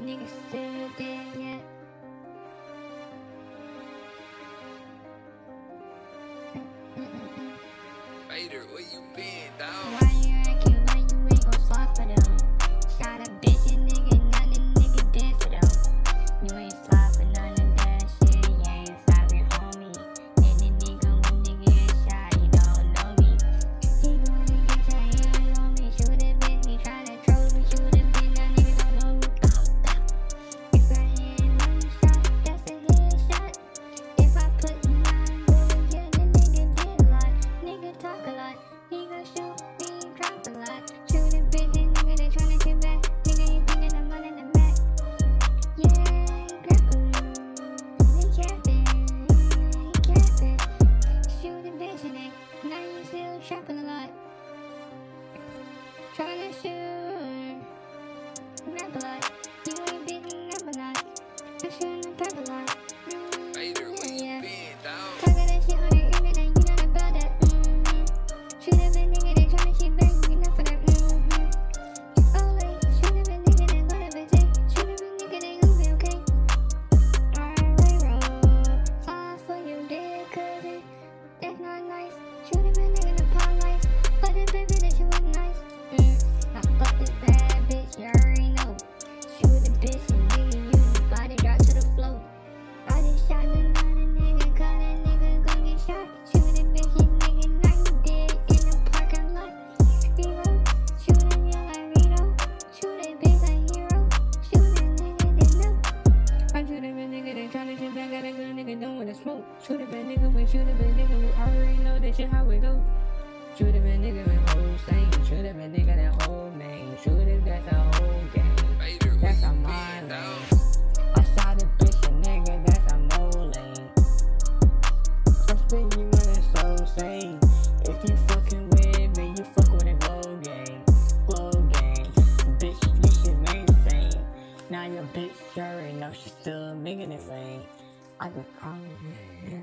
niggas still dead yet. Vader, where you been, dawg? Why you acting like you ain't gon' slide for them? Shot a bitch and nigga, now the nigga dead for them. You ain't slide for none of that shit, you ain't sorry, homie. And the nigga when nigga get shot, he don't know me. He gonna get shot, he don't know me. Shoot a bitch, he tryna troll me. Shoot a bitch, that nigga don't know me. If I hit one shot, that's a headshot. If I put 9 bullets, yeah, the nigga dead a lot. Nigga talk a lot, he gon' shoot me, drop a lot. Shoot a bitch, and nigga they tryna get back. Nigga, he thinking I'm running the back. Yeah, grapple. He capping, he capping. Shoot a bitch and they, now you still trapping a lot. Tryna shoot, rap a lot. You ain't beating up a lot. I'm shooting a pep a lot. Vader, where you been, dawg? Talking that shit on the internet, you know about that. Shoot up a nigga, they tryna shit back, you know for that. Oh wait, shoot up a nigga, they gonna be take. Shoot up a nigga, they gon' be okay. Alright, roll. Fall for you, dead cousin. That's not nice. Shoot up a nigga, the pawn life. But the baby, that shit was nice. I fuck this bad bitch, you already know. Shoot a bitch and nigga, you body drop to the floor. Body shot another nigga, cause that nigga gon' get shot. Shoot a bitch and nigga, now you dead in the parking lot. Hero, shoot a young like Rito. Shoot a bitch like hero. Shoot a nigga, they know. I shoot a bitch nigga, they tryna shit back, got a good nigga done with the smoke. Shoot a bitch nigga, we shoot a bitch nigga, we already know that shit how it go. Shoot a bitch nigga, with whole stain. Shoot a bitch nigga, that whole name. Shoot it, that's a whole game. Vader, where That's you a been, mind dawg? lane. I shot a bitch a nigga, that's a mole lane. I'm spitting you in a slow sane. If you fucking with me, you fuck with a glow game. Glow game. Bitch, you shit mainstream. Now your bitch, you already know she's still making it rain. I just call it.